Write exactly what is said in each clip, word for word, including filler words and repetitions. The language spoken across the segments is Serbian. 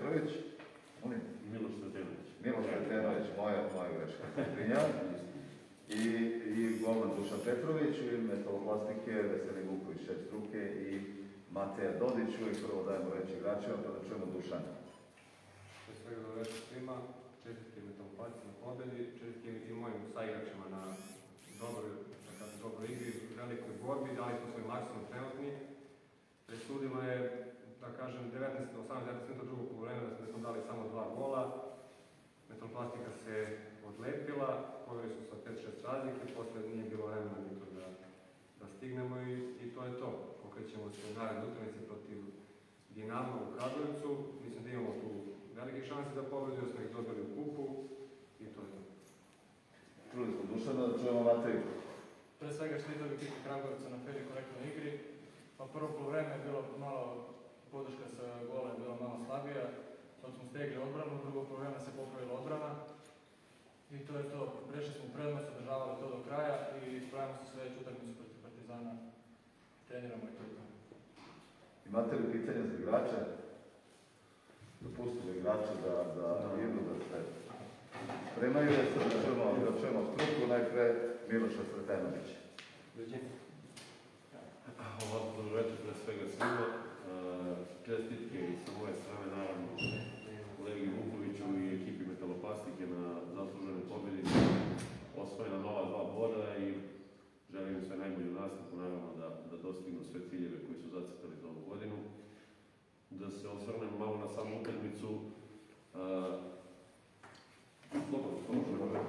Petrović, molim? Miloš Sretenović. Miloš Sretenović, moja, moja greška. Prinjam. I, i golman Dušan Petrović, u ime Metaloplastike, Veseli Vuković, šef struke i Mateja Dodić. Uvijek prvo dajemo reći igračima, pa da čujemo Dušana. Pre svega dobro večer svima, čestitke Metaloplastici na pobedi, čestitke i mojim saigračima na dobroj, dobroj igri, velikoj borbi, dali smo svoj maksimum trenutni. Presudilo je, da kažem, devetnaest, osamnaest devetnaest minuta drugog poluvremena da smo dali samo dva gola. Metroplastika se odlepila, poveli su sa pet šest razlike, posle nije bilo vremena ni to da, da stignemo i, i to je to. Okrećemo se u naredne utakmice protiv Dinama u Kragujevcu. Mislim da imamo tu velike šanse za pobedu, jer smo ih dobili u kupu i to je to. Čuli smo Dušana, da čujemo Mateju. Pre svega čestitao bih ekipi Kragujevca na fer i korektnoj igri. Pa prvo poluvreme je bilo malo, podrška sa gola je bila malo slabija. Sad smo stegli odbranu, drugo poluvreme se popravila odbrana. I to je to. Prešli smo u prednost, održavali to do kraja i spravimo se sledeću utakmicu protiv Partizana. Treniramo i to je to. Imate li pitanja za igrače? Dopustite igrače da, da idu, da se spremaju, da se da čujemo struku, najpre Miloša Sretenovića. Ovako, dobro večer pre svega svima. Čestitke i sa moje strane, naravno, kolegi Vukoviću i ekipi Metaloplastike na zasluženoj pobedi. Osvojena nova dva boda i želim im sve najbolje u nastavku, naravno, da, da dostignu sve ciljeve koji su zacrtali za ovu godinu. Da se osvrnem malo na samu utakmicu. Slobodno, slobodno.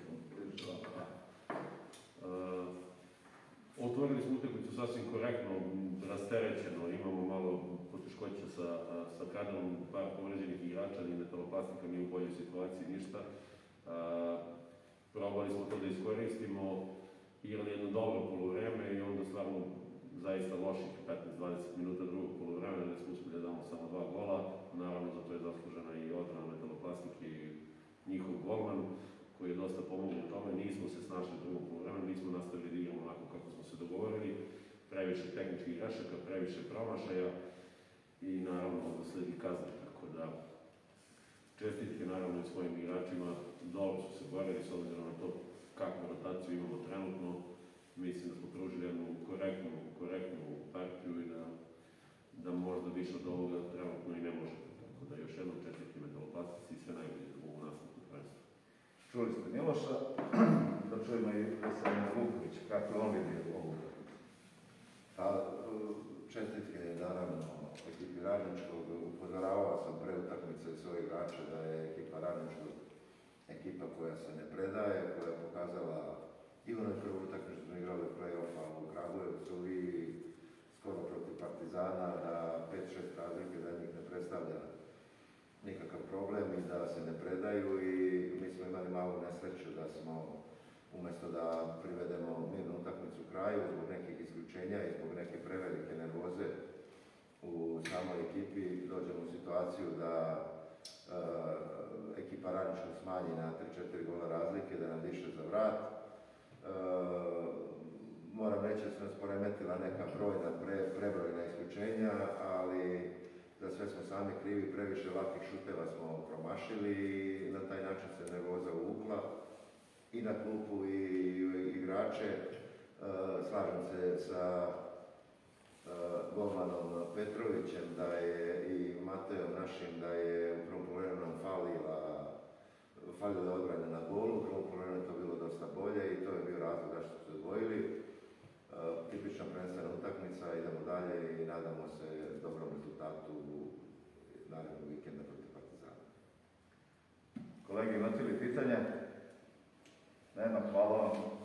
Otvorili smo utakmicu sasvim korektno, rasterećeno, imamo malo poteškoća sa, sa kadrom, par povređenih igrača, ali Metaloplastika nije u boljoj situaciji, ništa. Probali smo to da iskoristimo, igrali jedno dobro poluvreme i onda stvarno zaista loših petnaest do dvadeset minuta drugog poluvremena gde smo uspeli da damo samo dva gola. Naravno, za to je zaslužena i odbrana Metaloplastike i njihov golman, koji je dosta pomogao u tome. Nismo se snašli u drugom poluvremenu, nismo nastavili da igramo onako kako smo se dogovorili. Previše tehničkih grešaka, previše promašaja i naravno da sledi kazne. Tako da, čestitke naravno i svojim igračima, dobro su se borili s obzirom na to kakvu rotaciju imamo trenutno. Mislim da smo pružili jednu korektnu, korektnu partiju i da, da možda više od ovoga trenutno i ne možete. Tako da još jednom čestitke Metaloplastici i sve najbolje u nastavku prvenstva. Čuli ste Miloša, da čujemo i Veselina Vukovića, kako on vidi ovu utakmicu. Pa, čestitke, naravno, ekipi Radničkog. Upozoravao sam pre utakmice svoje igrače da je ekipa Radničkog ekipa koja se ne predaje, koja je pokazala i u onoj prvoj utakmici smo igrali play-offa u Kragujevcu i skoro protiv Partizana, da pet šest razlike za njih ne predstavlja nikakav problem i da se ne predaju i mi smo imali malu nesreću da smo umjesto da privedemo mirnu utakmicu kraju zbog nekih isključenja i zbog neke prevelike nervoze u samoj ekipi dođemo u situaciju da e, ekipa Radničkog smanji na tri četiri gola razlike, da nam diše za vrat. E, moram reći da su nas poremetila neka brojna, pre, prebrojna isključenja, ali za sve smo sami krivi, previše lakih šuteva smo promašili i na taj način se nervoza uvukla i na klupu i, i igrače. E, slažem se sa e, golmanom Petrovićem da je i Matejom našim da je u prvom poluvremenu nam falila, falila odbrane na golu, u prvom poluvremenu to bilo dosta bolje i to je bio razlog zašto su se odvojili. E, tipična prvenstvena utakmica, idemo dalje i nadamo se dobrom rezultatu narednog vikenda protiv Partizana. Kolegi, imate li pitanja? Nema, hvala vam.